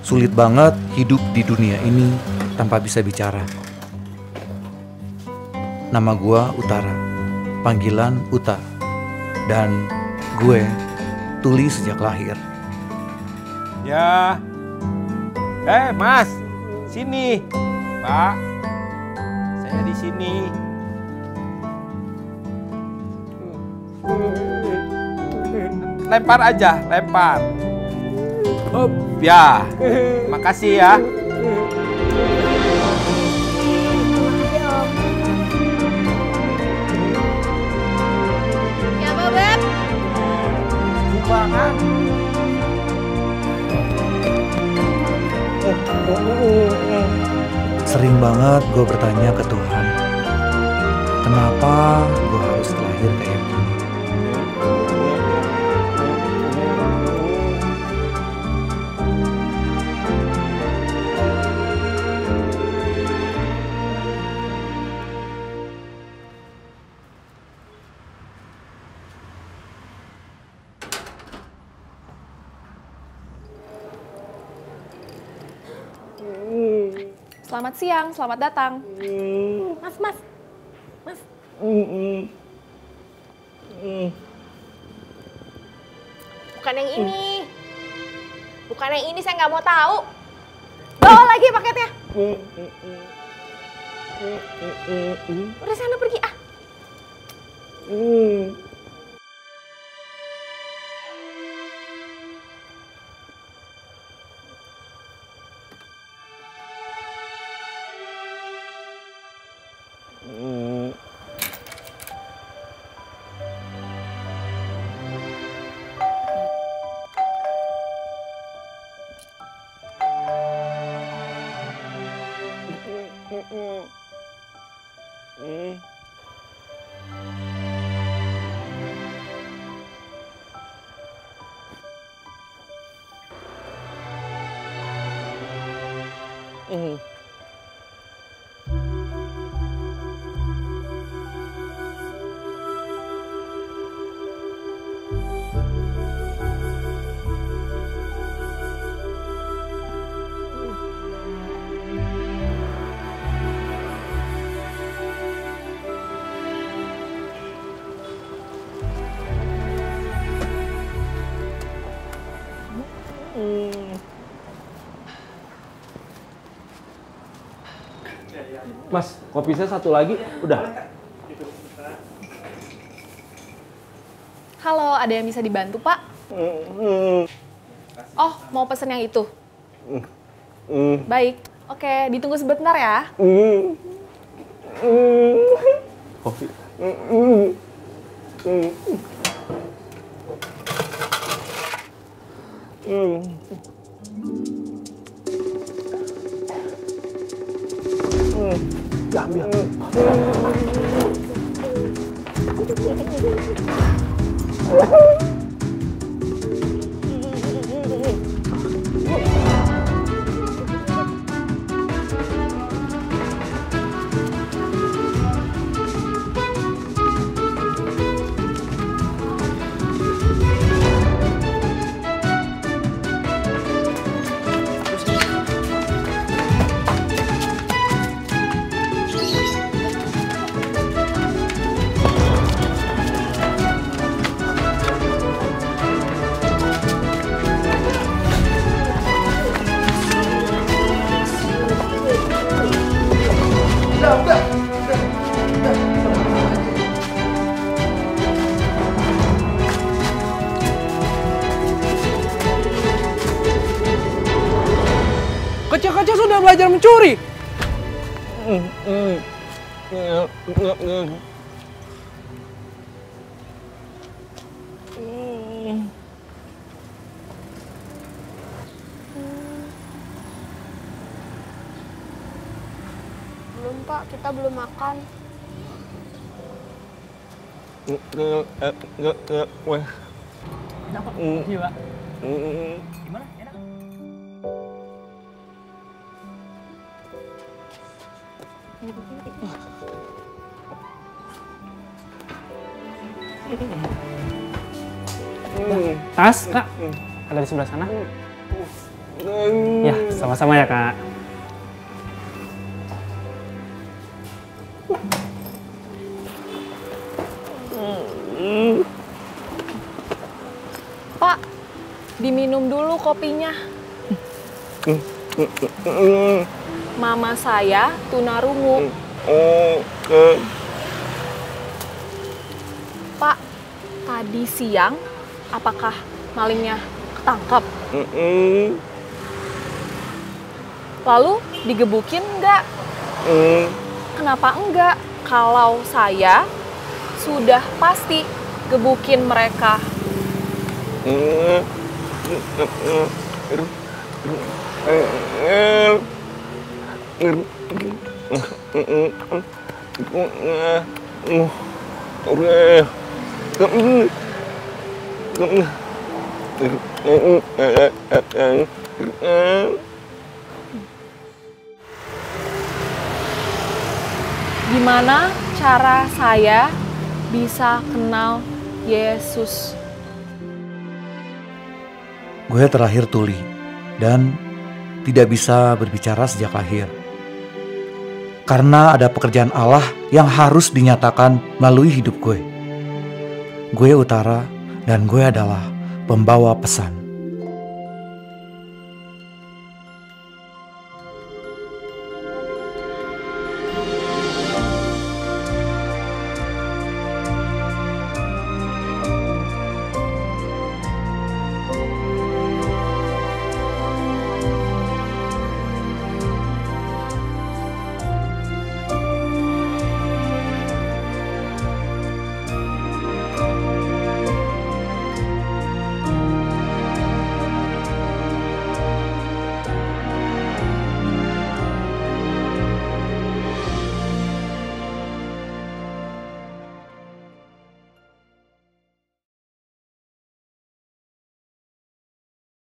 Sulit banget hidup di dunia ini tanpa bisa bicara. Nama gua Utara, panggilan Uta. Dan gue tuli sejak lahir. Ya. Mas, sini. Pak, saya di sini. Lempar aja, lempar. Up, ya. Makasih ya. Ya, Beb. Sumbangan. Sering banget gue bertanya ke Tuhan, kenapa gue harus lahir kayak gini? Selamat siang, selamat datang. Mas. Bukan yang ini. Bukan yang ini, saya nggak mau tahu. Bawa lagi paketnya. Udah sana pergi ah. Mas, kopi saya satu lagi, udah. Halo, ada yang bisa dibantu, Pak? Oh, mau pesen yang itu? Baik. Oke, ditunggu sebentar ya. Kopi. Ambil. Kecil-kecil sudah belajar mencuri. Belum, Pak. Kita belum makan. Dapat kopi, Pak. Gimana? Enak? Tas, Kak. Ada di sebelah sana. Ya, sama-sama ya, Kak. Pak, diminum dulu kopinya. Mama saya tunarungu. Pak, tadi siang apakah malingnya ketangkep? Lalu digebukin enggak? Kenapa enggak? Kalau saya sudah pasti gebukin mereka. Gimana cara saya bisa kenal Yesus? Gue terakhir tuli dan tidak bisa berbicara sejak lahir. Karena ada pekerjaan Allah yang harus dinyatakan melalui hidup gue. Gue Utara dan gue adalah pembawa pesan.